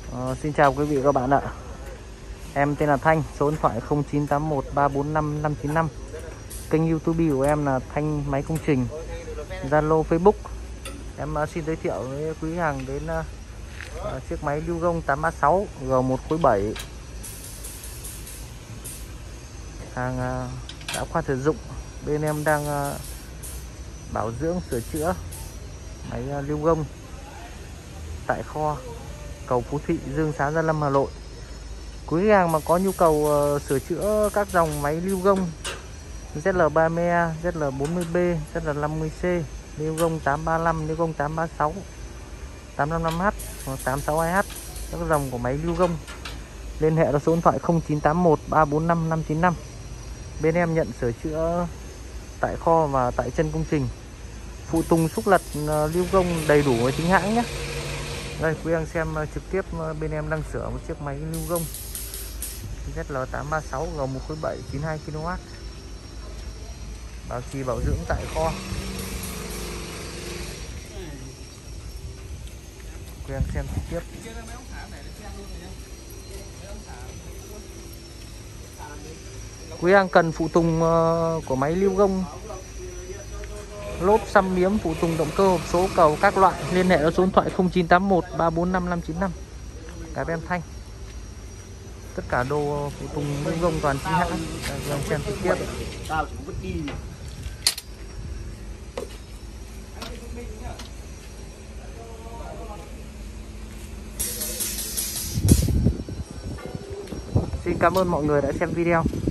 Xin chào quý vị và các bạn ạ. Em tên là Thanh, số điện thoại 0981 345 595. Kênh YouTube của em là Thanh Máy Công Trình, Zalo, Facebook. Em xin giới thiệu với quý hàng đến chiếc máy lưu gông 836 G1 khối 7. Hàng đã qua sử dụng. Bên em đang bảo dưỡng sửa chữa máy lưu gông tại kho cầu Phú Thị, Dương Xá, Gia Lâm, Hà Nội. Quý hàng mà có nhu cầu sửa chữa các dòng máy lưu gông ZL30E, ZL40B, ZL50C, lưu gông 835, lưu gông 836, 855H hoặc 862H, các dòng của máy lưu gông, liên hệ là số điện thoại 0981 345 595. Bên em nhận sửa chữa tại kho và tại chân công trình. Phụ tùng xúc lật lưu gông đầy đủ với chính hãng nhé. Đây, quý anh xem trực tiếp bên em đang sửa một chiếc máy lưu gông ZL836 G1 khối 7 92 kW. Bảo trì bảo dưỡng tại kho. Quý anh xem trực tiếp. Quý anh cần phụ tùng của máy lưu gông, lốp, xăm miếm, phụ tùng động cơ, hộp số, cầu các loại, liên hệ số điện thoại 0981 345 595. Gặp em Thanh. Tất cả đồ phụ tùng lưu gông toàn chính hãng. Đây, xem trực tiếp. Xin cảm ơn mọi người đã xem video.